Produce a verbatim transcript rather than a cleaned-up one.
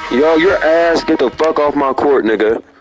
Yo, your ass get the fuck off my court, nigga.